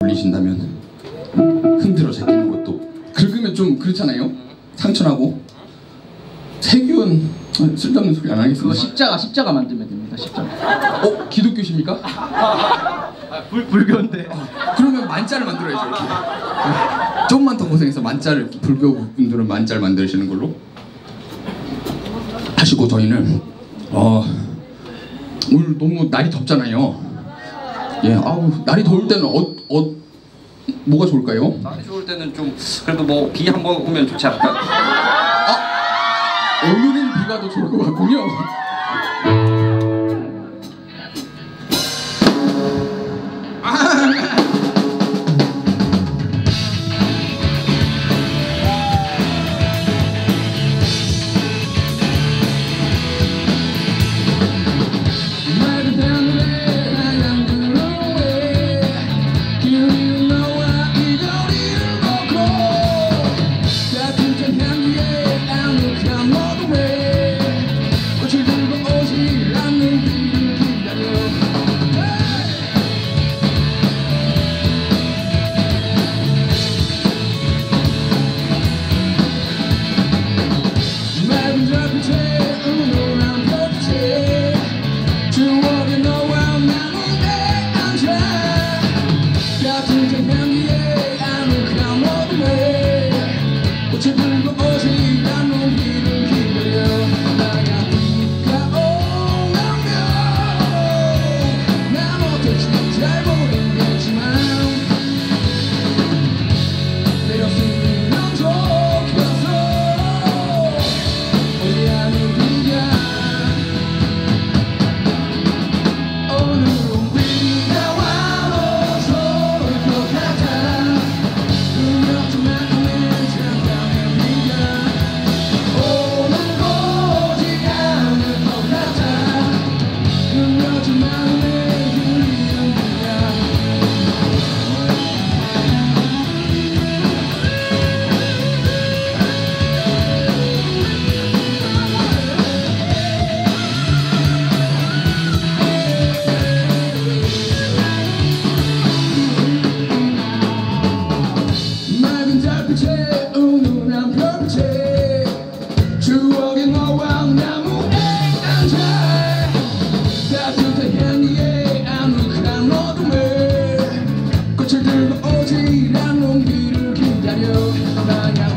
올리신다면 흔들어 제끼는 것도 긁으면 좀 그렇잖아요. 상처나고. 세균 쓸데없는 소리 안 하겠습니다. 그거 십자가 만들면 됩니다. 십자가. 기독교십니까? 불교인데. 그러면 만자를 만들어야죠. 이렇게. 좀만 더 고생해서 만자를, 불교 분들은 만자를 만드시는 걸로 하시고, 저희는 오늘 너무 날이 덥잖아요. 예, 날이 더울 때는 뭐가 좋을까요? 날이 좋을 때는 좀 그래도 뭐 비 한 번 오면 좋지 않을까요? 오늘은 비가 더 좋을 것 같군요. 꽃을 들고 오지 않는 비를 기다려.